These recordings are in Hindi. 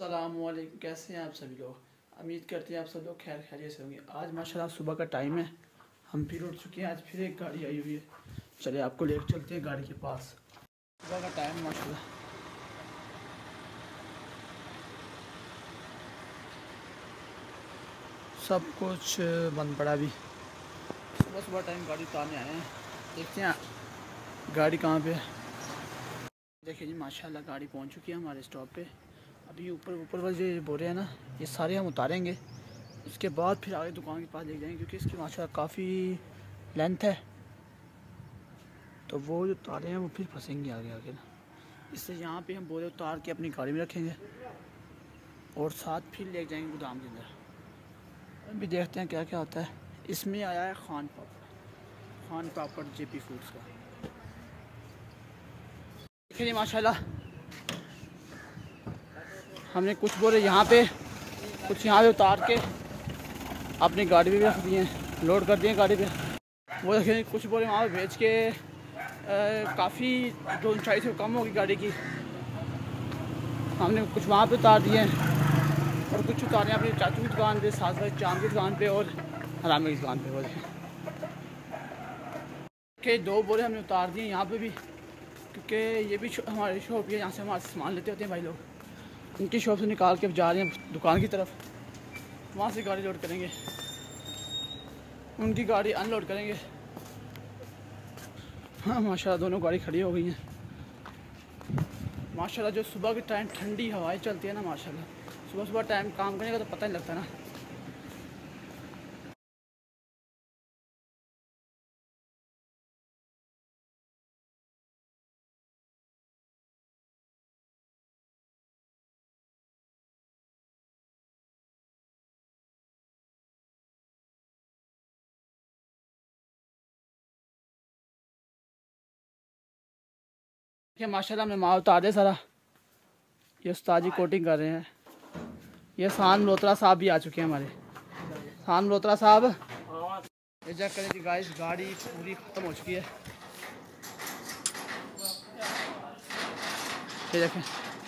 अस्सलामुअलैकुम। कैसे हैं आप सभी लोग? उम्मीद करते हैं आप सब लोग खैर खैरियत से होंगे। आज माशाल्लाह सुबह का टाइम है, हम फिर उठ चुके हैं। आज फिर एक गाड़ी आई हुई है, चलिए आपको लेकर चलते हैं गाड़ी के पास। सुबह का टाइम है माशाल्लाह। सब कुछ बंद पड़ा अभी। सुबह सुबह टाइम गाड़ी उतारने आए हैं, देखते हैं गाड़ी कहाँ पे है। देखिए जी माशाल्लाह गाड़ी पहुँच चुकी है हमारे स्टॉप पे। अभी ऊपर वाले जो बोरे हैं ना, ये सारे हम उतारेंगे, उसके बाद फिर आगे दुकान के पास ले जाएंगे, क्योंकि इसकी माशाल्लाह काफ़ी लेंथ है। तो वो जो तारे हैं वो फिर फंसेंगे आगे ना, इससे यहाँ पे हम बोरे उतार के अपनी गाड़ी में रखेंगे और साथ फिर ले जाएंगे गोदाम के अंदर। अभी देखते हैं क्या क्या होता है। इसमें आया है खान पापड़ जेपी फूड्स का। देखिए माशाल्लाह हमने कुछ बोरे यहाँ पे, कुछ यहाँ पे उतार के अपनी गाड़ी में भी रख दिए हैं, लोड कर दिए गाड़ी पे। वो देखिए कुछ बोरे वहाँ पे बेच के काफ़ी जो ऊंचाई से कम होगी गाड़ी की, हमने कुछ वहाँ पे उतार दिए हैं और कुछ उतारे अपनी चाचू की दुकान पे, साथ साथ चांद की दुकान पे और हरामे की दुकान पे। वो देखिए 2 बोरे हमने उतार दिए यहाँ पे भी, क्योंकि ये भी हमारी शॉप है, यहाँ से हमारे सामान लेते होते हैं भाई लोग। उनकी शॉप से निकाल के जा रहे हैं दुकान की तरफ, वहाँ से गाड़ी लोड करेंगे, उनकी गाड़ी अनलोड करेंगे। हाँ माशाल्लाह दोनों गाड़ी खड़ी हो गई हैं। माशाल्लाह जो सुबह के टाइम ठंडी हवाएं चलती है ना, माशाल्लाह सुबह सुबह टाइम काम करने का तो पता नहीं लगता ना। देखिए माशाल्लाह हमने माल उतार दिया सारा। ये उस्ताद जी कोटिंग कर रहे हैं। ये शान मल्होत्रा साहब भी आ चुके हैं हमारे। शान मल्होत्रा साहब ये चेक करें जी गाइस, गाड़ी पूरी ख़त्म हो चुकी है। ये देखें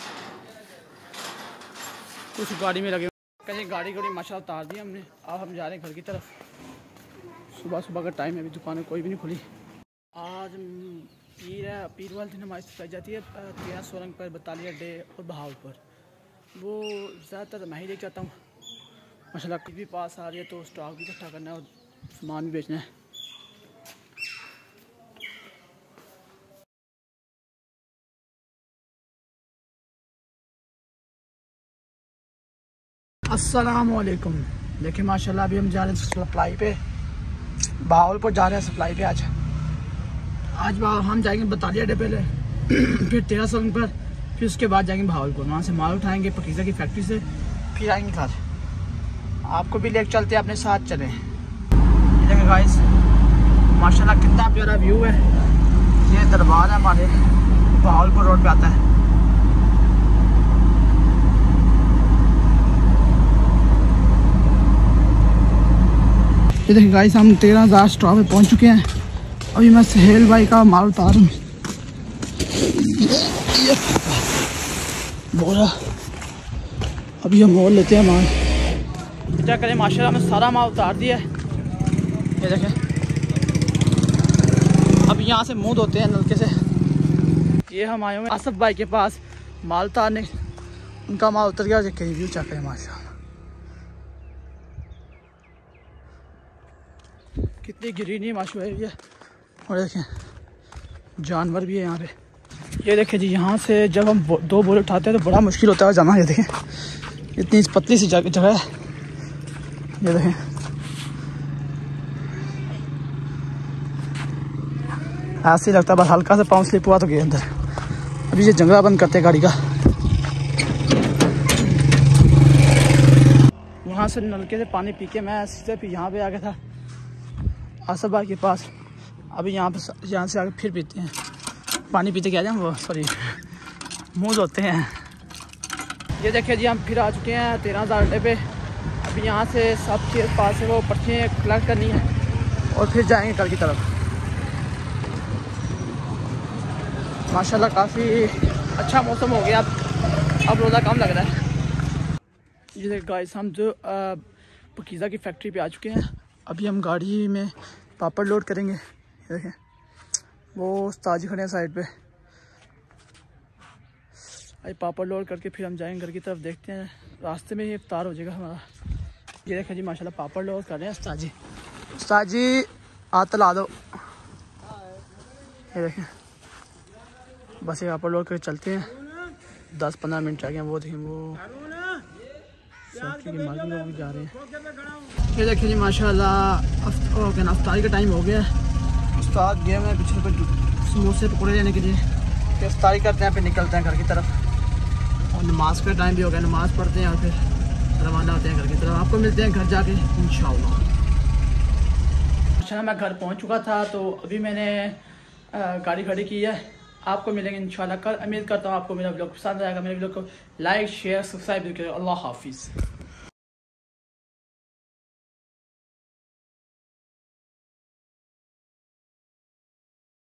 कुछ गाड़ी में लगे कहीं गाड़ी माशाल्लाह उतार दी हमने। अब हम जा रहे हैं घर की तरफ। सुबह सुबह का टाइम है, अभी दुकानें कोई भी नहीं खुली। आज पीर है, पीर वाले दिन हमारी सजाई जाती है 13 सोरंग पर, बतालिया डे और बहावलपुर। वो ज़्यादातर मैं ही लेके आता हूँ माशाल्लाह। कुछ भी पास आ रही है तो स्टॉक भी इकट्ठा करना है और सामान भी बेचना है। अस्सलामुअलैकुम। देखिए माशाल्लाह अभी हम जा रहे हैं सप्लाई पे, बहावलपुर जा रहे हैं सप्लाई पे। आज हम जाएंगे बतालिया डे पहले, फिर 13 सोरंग पर, फिर उसके बाद जाएंगे बहावलपुर। वहाँ से माल उठाएंगे पकीज़ा की फैक्ट्री से, फिर आएंगे घर। आपको भी लेकर चलते हैं, अपने साथ चलें। ये देखें गाइस माशाल्लाह कितना प्यारा व्यू है। ये दरबार है हमारे बहावलपुर रोड पे आता है। ये देखिए गाइस हम 13,000 स्टॉप पे पहुंच चुके हैं। अभी मैं सहेल भाई का माल उतार हूँ। बोरा अभी हम मोल लेते हैं माल। क्या करें माशाल्लाह में सारा माल उतार दिया है। ये देखें अब यहाँ से मुँह धोते हैं नलके से। ये हम आए हुए आसफ भाई के पास माल उतारने, उनका माल उतर गया। कहीं व्यू चेक करें माशाल्लाह कितनी ग्रीनरी माशाल्लाह है। और देखें जानवर भी है यहाँ पे। ये देखें जी यहाँ से जब हम 2 बोरे उठाते हैं तो बड़ा मुश्किल होता है जाना। ये देखें इतनी पतली सी जगह है। ये देखें ऐसे ही लगता है बस हल्का सा पाँव स्लिप हुआ तो गए अंदर। अभी ये जंगला बंद करते हैं गाड़ी का। वहाँ से नलके से पानी पी के मैं सीधे फिर यहाँ पे आ गया था आसफ भाई के पास। अभी यहाँ से आके फिर पीते हैं पानी, पीते क्या जाए वो सॉरी मुँह धोते हैं। ये देखिए जी हम फिर आ चुके हैं 13,000 अड्डे पे। अभी यहाँ से सब के पास है वो पर्चियाँ कलेक्ट करनी है और फिर जाएंगे घर की तरफ। माशाल्लाह काफ़ी अच्छा मौसम हो गया। अब रोज़ा कम लग रहा है। ये देखिए गाइस, हम जो पकीज़ा की फैक्ट्री पे आ चुके हैं। अभी हम गाड़ी में पापड़ लोड करेंगे। ये देखें वो उस्ताद जी खड़े हैं साइड पे। अभी पापड़ लोड करके फिर हम जाएंगे घर की तरफ। देखते हैं रास्ते में ही इफ्तार हो जाएगा हमारा। ये देखें जी माशाल्लाह पापड़ लोड कर रहे हैं उस्ताद जी। उस्ताद जी हाथ ला दो। ये देखें बस ये पापड़ लोड करके चलते हैं। 10-15 मिनट आ गए। वो देखें वो की मार्केट लोग भी जा रहे हैं। ये देखिए जी माशाल्लाह अफ्तारी का टाइम हो गया है। उस्ताद गए हुए पीछे पर समोसे पकौड़े लेने के लिए। फिर अफ्तारी करते हैं फिर निकलते हैं घर की तरफ। और नमाज का टाइम भी हो गया, नमाज़ पढ़ते हैं और फिर रवाना होते हैं घर की तरफ। आपको मिलते हैं घर जाके इंशाल्लाह। अच्छा मैं घर पहुंच चुका था तो अभी मैंने गाड़ी खड़ी की है। आपको मिलेंगे इंशाल्लाह कल। उम्मीद करता हूँ आपको मेरा ब्लॉग पसंद आएगा। मेरे ब्लॉग को लाइक शेयर सब्सक्राइब करें। अल्लाह हाफिज़।